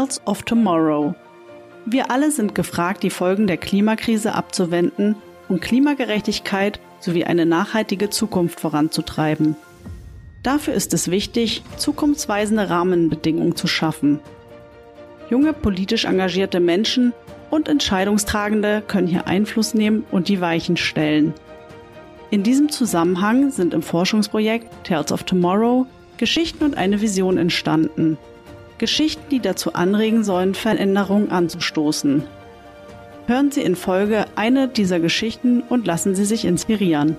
Tales of Tomorrow. Wir alle sind gefragt, die Folgen der Klimakrise abzuwenden und Klimagerechtigkeit sowie eine nachhaltige Zukunft voranzutreiben. Dafür ist es wichtig, zukunftsweisende Rahmenbedingungen zu schaffen. Junge politisch engagierte Menschen und Entscheidungstragende können hier Einfluss nehmen und die Weichen stellen. In diesem Zusammenhang sind im Forschungsprojekt Tales of Tomorrow Geschichten und eine Vision entstanden. Geschichten, die dazu anregen sollen, Veränderungen anzustoßen. Hören Sie in Folge eine dieser Geschichten und lassen Sie sich inspirieren.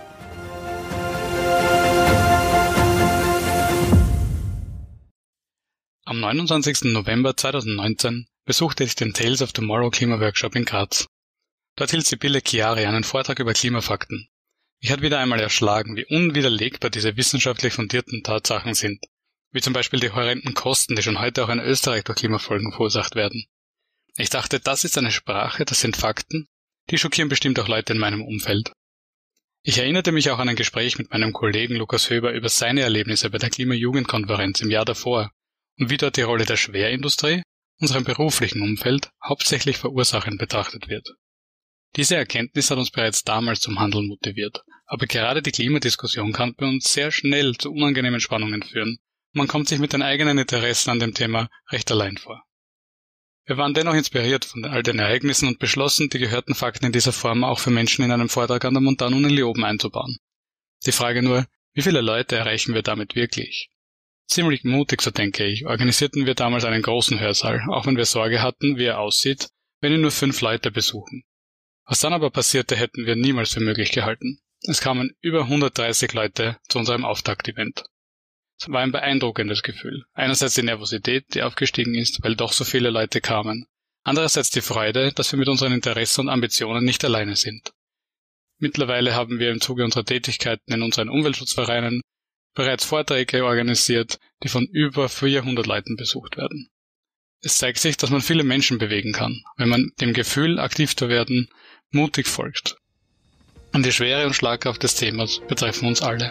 Am 29. November 2019 besuchte ich den Tales of Tomorrow Klimaworkshop in Graz. Dort hielt Sibylle Chiari einen Vortrag über Klimafakten. Mich hat wieder einmal erschlagen, wie unwiderlegbar diese wissenschaftlich fundierten Tatsachen sind, wie zum Beispiel die horrenden Kosten, die schon heute auch in Österreich durch Klimafolgen verursacht werden. Ich dachte, das ist eine Sprache, das sind Fakten, die schockieren bestimmt auch Leute in meinem Umfeld. Ich erinnerte mich auch an ein Gespräch mit meinem Kollegen Lukas Höber über seine Erlebnisse bei der Klimajugendkonferenz im Jahr davor und wie dort die Rolle der Schwerindustrie, unserem beruflichen Umfeld, hauptsächlich verursachend betrachtet wird. Diese Erkenntnis hat uns bereits damals zum Handeln motiviert, aber gerade die Klimadiskussion kann bei uns sehr schnell zu unangenehmen Spannungen führen. Man kommt sich mit den eigenen Interessen an dem Thema recht allein vor. Wir waren dennoch inspiriert von all den Ereignissen und beschlossen, die gehörten Fakten in dieser Form auch für Menschen in einem Vortrag an der Montanuni Leoben einzubauen. Die Frage nur, wie viele Leute erreichen wir damit wirklich? Ziemlich mutig, so denke ich, organisierten wir damals einen großen Hörsaal, auch wenn wir Sorge hatten, wie er aussieht, wenn ihn nur 5 Leute besuchen. Was dann aber passierte, hätten wir niemals für möglich gehalten. Es kamen über 130 Leute zu unserem Auftakt-Event. Es war ein beeindruckendes Gefühl. Einerseits die Nervosität, die aufgestiegen ist, weil doch so viele Leute kamen. Andererseits die Freude, dass wir mit unseren Interessen und Ambitionen nicht alleine sind. Mittlerweile haben wir im Zuge unserer Tätigkeiten in unseren Umweltschutzvereinen bereits Vorträge organisiert, die von über 400 Leuten besucht werden. Es zeigt sich, dass man viele Menschen bewegen kann, wenn man dem Gefühl, aktiv zu werden, mutig folgt. Und die Schwere und Schlagkraft des Themas betreffen uns alle.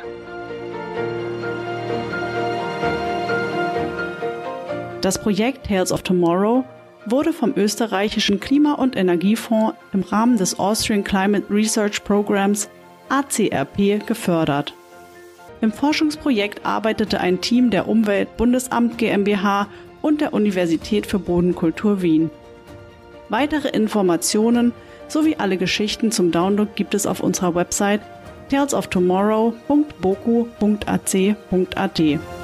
Das Projekt Tales of Tomorrow wurde vom österreichischen Klima- und Energiefonds im Rahmen des Austrian Climate Research Programs ACRP gefördert. Im Forschungsprojekt arbeitete ein Team der Umweltbundesamt GmbH und der Universität für Bodenkultur Wien. Weitere Informationen sowie alle Geschichten zum Download gibt es auf unserer Website talesoftomorrow.boku.ac.at.